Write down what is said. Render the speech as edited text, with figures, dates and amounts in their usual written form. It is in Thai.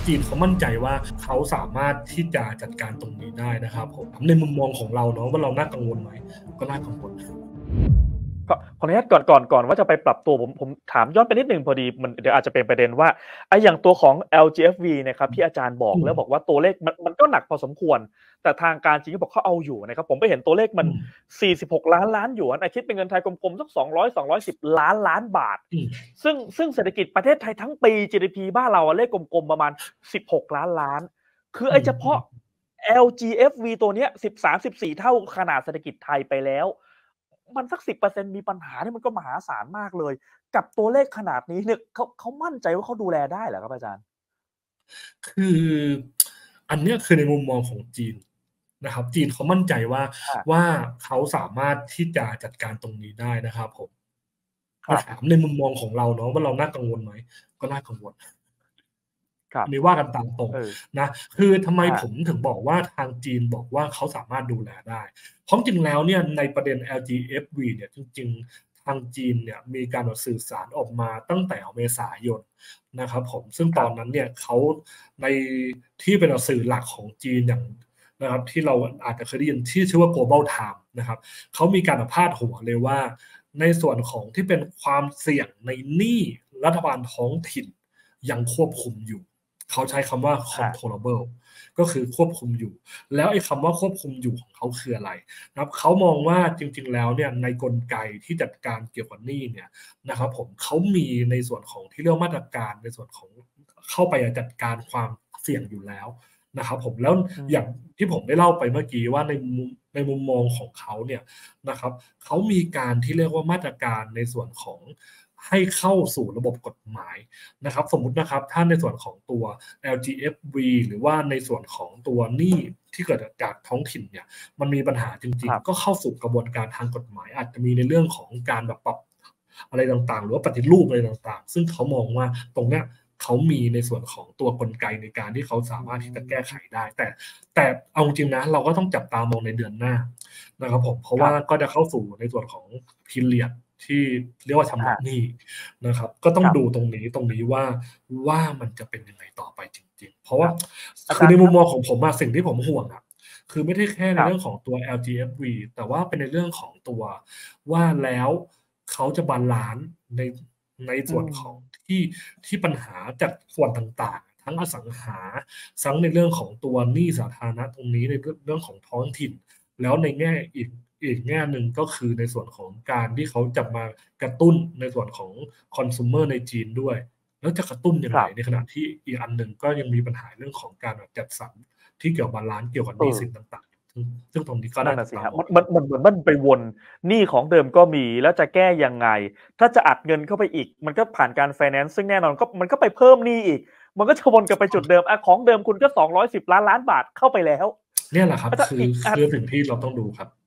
จีนเขามั่นใจว่าเขาสามารถที่จะจัดการตรงนี้ได้นะครับผมในมุมมองของเราเนาะว่าเราน่ากังวลไหมก็น่ากังวลขออนุญาตก่อนว่าจะไปปรับตัวผมถามย้อนไปนิดหนึ่งพอดีมันเดี๋ยวอาจจะเป็นประเด็นว่าไอ้อย่างตัวของ LGFV นะครับที่อาจารย์บอกแล้วบอกว่าตัวเลขมันก็หนักพอสมควรแต่ทางการจีนก็บอกเขาเอาอยู่นะครับผมไปเห็นตัวเลขมัน46ล้านหยวนคิดเป็นเงินไทยกลมๆสัก200-210 ล้านบาทซึ่งเศรษฐกิจประเทศไทยทั้งปี GDP บ้านเราเลขกลมๆประมาณ16ล้านคือไอ้เฉพาะ LGFV ตัวเนี้ย13-14 เท่าขนาดเศรษฐกิจไทยไปแล้วมันสัก10%มีปัญหานี่มันก็มหาศาลมากเลยกับตัวเลขขนาดนี้เนี่ยเขามั่นใจว่าเขาดูแลได้เหรอครับอาจารย์คืออันนี้คือในมุมมองของจีนนะครับจีนเขามั่นใจว่าเขาสามารถที่จะจัดการตรงนี้ได้นะครับผมถามในมุมมองของเราเนาะว่าเราน่ากังวลไหมก็น่ากังวลนี่ว่ากันตามตรงนะคือทำไมผมถึงบอกว่าทางจีนบอกว่าเขาสามารถดูแลได้เพราะจริงแล้วเนี่ยในประเด็น LGFV เนี่ยจริงๆทางจีนเนี่ยมีการสื่อสารออกมาตั้งแต่เมษายนนะครับผมซึ่งตอนนั้นเนี่ยเขาในที่เป็นสื่อหลักของจีนอย่างนะครับที่เราอาจจะเคยได้ยินที่ชื่อว่า Global Time นะครับเขามีการพาดหัวเลยว่าในส่วนของที่เป็นความเสี่ยงในหนี้รัฐบาลท้องถิ่นยังควบคุมอยู่เขาใช้คำว่า controllable ก็คือควบคุมอยู่แล้วไอ้คำว่าควบคุมอยู่ของเขาคืออะไรนะครับเขามองว่าจริงๆแล้วเนี่ยในกลไกที่จัดการเกี่ยวกับหนี้เนี่ยนะครับผมเขามีในส่วนของที่เรียกมาตรการในส่วนของเข้าไปจัดการความเสี่ยงอยู่แล้วนะครับผมแล้วอย่างที่ผมได้เล่าไปเมื่อกี้ว่าในมุมมองของเขาเนี่ยนะครับเขามีการที่เรียกว่ามาตรการในส่วนของให้เข้าสู่ระบบกฎหมายนะครับสมมุตินะครับถ้าในส่วนของตัว LGFV หรือว่าในส่วนของตัวหนี้ที่เกิดจากท้องถิ่นเนี่ยมันมีปัญหาจริงๆก็เข้าสู่กระบวนการทางกฎหมายอาจจะมีในเรื่องของการแบบปรับอะไรต่างๆหรือว่าปฏิรูปอะไรต่างๆซึ่งเขามองว่าตรงเนี้ยเขามีในส่วนของตัวกลไกในการที่เขาสามารถที่จะแก้ไขได้แต่เอาจริงนะเราก็ต้องจับตามองในเดือนหน้านะครับผมเพราะว่าก็จะเข้าสู่ในส่วนของพีเรียดที่เรียกว่าชำระหนี้นะครับก็ต้องดูตรงนี้ว่ามันจะเป็นยังไงต่อไปจริงๆเพราะว่าคือในมุมมองของผมสิ่งที่ผมห่วงคือไม่ได้แค่ในเรื่องของตัว LGFV แต่ว่าเป็นในเรื่องของตัวว่าแล้วเขาจะบาลานซ์ในส่วนของที่ปัญหาจากส่วนต่างๆทั้งอสังหาทั้งในเรื่องของตัวหนี้สาธารณะตรงนี้ในเรื่องของท้องถิ่นแล้วในแง่อีกแง่หนึ่งก็คือในส่วนของการที่เขาจะมากระตุ้นในส่วนของคอน sumer ในจีนด้วยแล้วจะกระตุ้นยังไงในขณะที่อีกอันหนึ่งก็ยังมีปัญหาเรื่องของการจัดสรรที่เกี่ยวบาลานซ์เกี่ยวกับหนี้สินต่างๆซึ่งตรงนี้ก็น่าจะสิครับมันไปวนหนี้ของเดิมก็มีแล้วจะแก้ยังไงถ้าจะอัดเงินเข้าไปอีกมันก็ผ่านการไฟแนนซ์ซึ่งแน่นอนก็มันก็ไปเพิ่มหนี้อีกมันก็จะวนกลับไปจุดเดิมของเดิมคุณก็210 ล้านบาทเข้าไปแล้วเนี่ยแหละครับคือสิ่งที่เราต้องดูครับ